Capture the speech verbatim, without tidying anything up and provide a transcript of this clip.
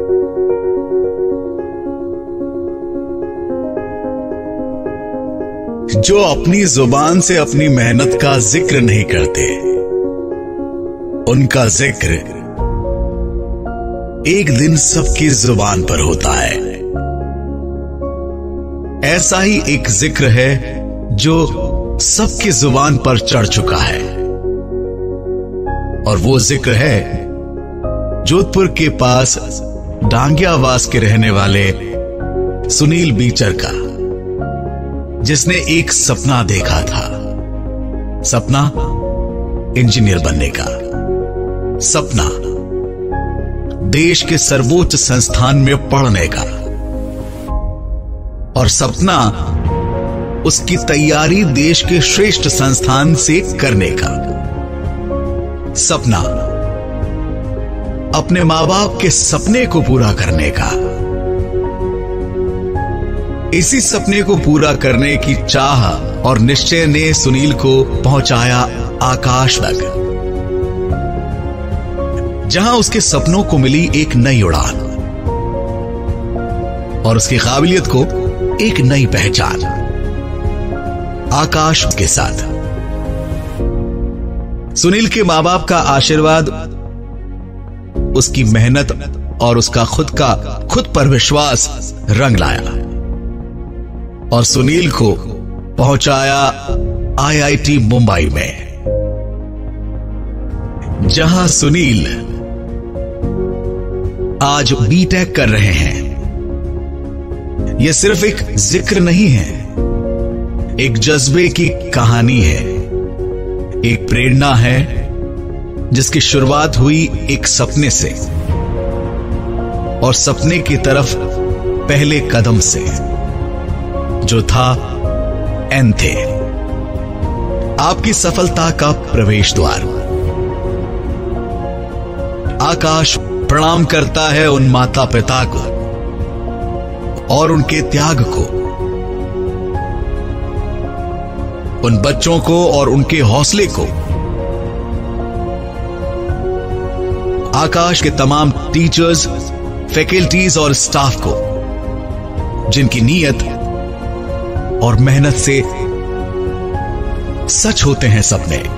जो अपनी जुबान से अपनी मेहनत का जिक्र नहीं करते, उनका जिक्र एक दिन सबकी जुबान पर होता है। ऐसा ही एक जिक्र है जो सबकी जुबान पर चढ़ चुका है, और वो जिक्र है जोधपुर के पास डांगियावास के रहने वाले सुनील बीचर का, जिसने एक सपना देखा था। सपना इंजीनियर बनने का, सपना देश के सर्वोच्च संस्थान में पढ़ने का, और सपना उसकी तैयारी देश के श्रेष्ठ संस्थान से करने का। सपना अपने मां बाप के सपने को पूरा करने का। इसी सपने को पूरा करने की चाह और निश्चय ने सुनील को पहुंचाया आकाश तक, जहां उसके सपनों को मिली एक नई उड़ान और उसकी काबिलियत को एक नई पहचान। आकाश के साथ सुनील के मां बाप का आशीर्वाद, उसकी मेहनत और उसका खुद का खुद पर विश्वास रंग लाया और सुनील को पहुंचाया आई आई टी मुंबई में, जहां सुनील आज बी टेक कर रहे हैं। यह सिर्फ एक जिक्र नहीं है, एक जज्बे की कहानी है, एक प्रेरणा है जिसकी शुरुआत हुई एक सपने से और सपने की तरफ पहले कदम से, जो था एन थे, आपकी सफलता का प्रवेश द्वार। आकाश प्रणाम करता है उन माता पिता को और उनके त्याग को, उन बच्चों को और उनके हौसले को, आकाश के तमाम टीचर्स, फैकल्टीज और स्टाफ को, जिनकी नीयत और मेहनत से सच होते हैं सपने।